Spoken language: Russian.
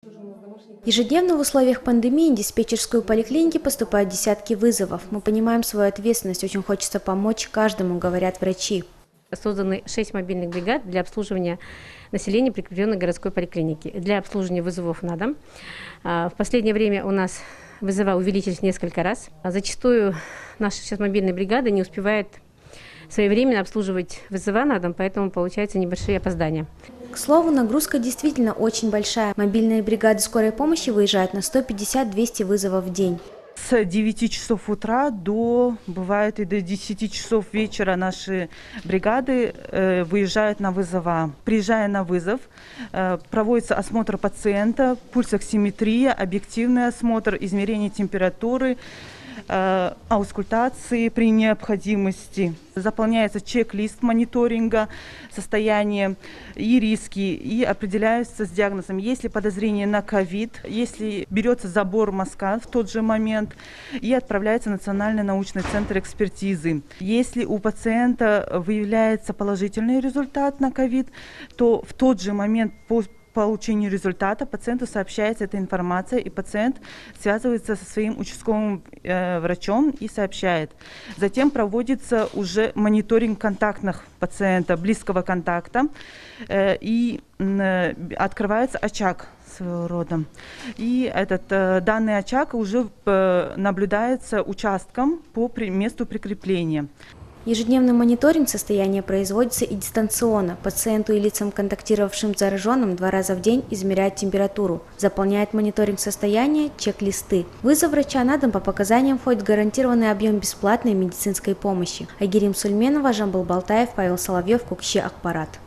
Ежедневно в условиях пандемии в диспетчерскую поликлиники поступают десятки вызовов. Мы понимаем свою ответственность, очень хочется помочь каждому, говорят врачи. Созданы 6 мобильных бригад для обслуживания населения прикрепленной городской поликлиники, для обслуживания вызовов на дом. В последнее время у нас вызова увеличились несколько раз. Зачастую наши сейчас мобильные бригады не успевают своевременно обслуживать вызова на дом, поэтому получаются небольшие опоздания. К слову, нагрузка действительно очень большая. Мобильные бригады скорой помощи выезжают на 150-200 вызовов в день. С 9 часов утра бывает и до 10 часов вечера наши бригады выезжают на вызова. Приезжая на вызов, проводится осмотр пациента, пульсоксиметрия, объективный осмотр, измерение температуры, аускультации при необходимости. Заполняется чек-лист мониторинга состояния и риски, и определяются с диагнозом, есть ли подозрение на ковид, если берется забор мазка в тот же момент и отправляется в Национальный научный центр экспертизы. Если у пациента выявляется положительный результат на ковид, то в тот же момент по получению результата пациенту сообщается эта информация, и пациент связывается со своим участковым врачом и сообщает. Затем проводится уже мониторинг контактных пациента, близкого контакта, и открывается очаг своего рода. И данный очаг уже наблюдается участком по месту прикрепления. Ежедневный мониторинг состояния производится и дистанционно. Пациенту и лицам, контактировавшим с зараженным, 2 раза в день измеряют температуру. Заполняет мониторинг состояния чек-листы. Вызов врача на дом по показаниям входит в гарантированный объем бесплатной медицинской помощи. Айгерим Сульменова, Жамбыл Балтаев, Павел Соловьев, Кукши Акпарат.